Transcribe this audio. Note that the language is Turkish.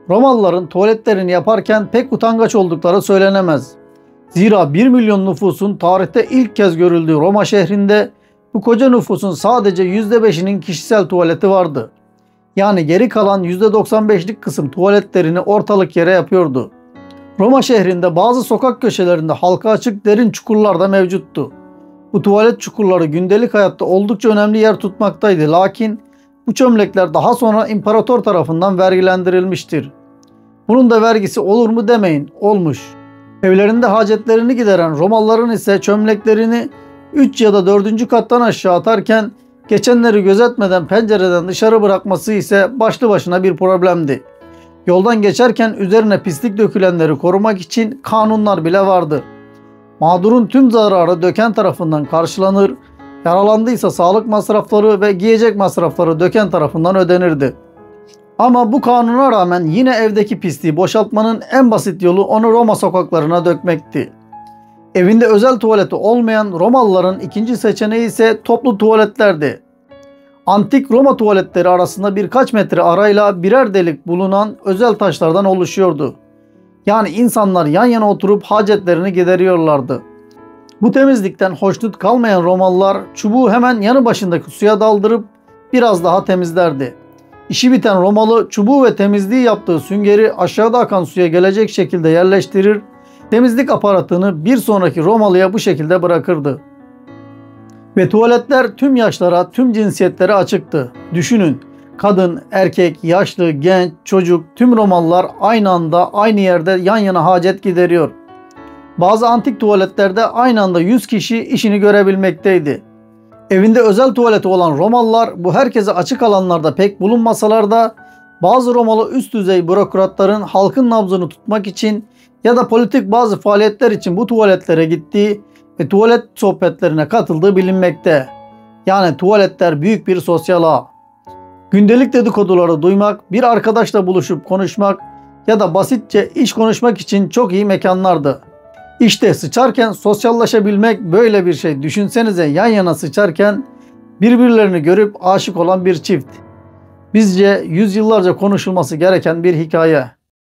Romalıların tuvaletlerini yaparken pek utangaç oldukları söylenemez. Zira 1 milyon nüfusun tarihte ilk kez görüldüğü Roma şehrinde bu koca nüfusun sadece %5'inin kişisel tuvaleti vardı. Yani geri kalan %95'lik kısım tuvaletlerini ortalık yere yapıyordu. Roma şehrinde bazı sokak köşelerinde halka açık derin çukurlar da mevcuttu. Bu tuvalet çukurları gündelik hayatta oldukça önemli yer tutmaktaydı. Lakin bu çömlekler daha sonra imparator tarafından vergilendirilmiştir. Bunun da vergisi olur mu demeyin, olmuş. Evlerinde hacetlerini gideren Romalıların ise çömleklerini 3 ya da 4. kattan aşağı atarken geçenleri gözetmeden pencereden dışarı bırakması ise başlı başına bir problemdi. Yoldan geçerken üzerine pislik dökülenleri korumak için kanunlar bile vardı. Mağdurun tüm zararı döken tarafından karşılanır, yaralandıysa sağlık masrafları ve giyecek masrafları döken tarafından ödenirdi. Ama bu kanuna rağmen yine evdeki pisliği boşaltmanın en basit yolu onu Roma sokaklarına dökmekti. Evinde özel tuvaleti olmayan Romalıların ikinci seçeneği ise toplu tuvaletlerdi. Antik Roma tuvaletleri arasında birkaç metre arayla birer delik bulunan özel taşlardan oluşuyordu. Yani insanlar yan yana oturup hacetlerini gideriyorlardı. Bu temizlikten hoşnut kalmayan Romalılar çubuğu hemen yanı başındaki suya daldırıp biraz daha temizlerdi. İşi biten Romalı çubuğu ve temizliği yaptığı süngeri aşağıda akan suya gelecek şekilde yerleştirir, temizlik aparatını bir sonraki Romalıya bu şekilde bırakırdı. Ve tuvaletler tüm yaşlara, tüm cinsiyetlere açıktı. Düşünün, kadın, erkek, yaşlı, genç, çocuk, tüm Romalılar aynı anda aynı yerde yan yana hacet gideriyor. Bazı antik tuvaletlerde aynı anda 100 kişi işini görebilmekteydi. Evinde özel tuvaleti olan Romalılar bu herkese açık alanlarda pek bulunmasalar da bazı Romalı üst düzey bürokratların halkın nabzını tutmak için ya da politik bazı faaliyetler için bu tuvaletlere gittiği ve tuvalet sohbetlerine katıldığı bilinmekte. Yani tuvaletler büyük bir sosyal ağ. Gündelik dedikoduları duymak, bir arkadaşla buluşup konuşmak ya da basitçe iş konuşmak için çok iyi mekanlardı. İşte sıçarken sosyallaşabilmek böyle bir şey. Düşünsenize yan yana sıçarken birbirlerini görüp aşık olan bir çift. Bizce yüzyıllarca konuşulması gereken bir hikaye.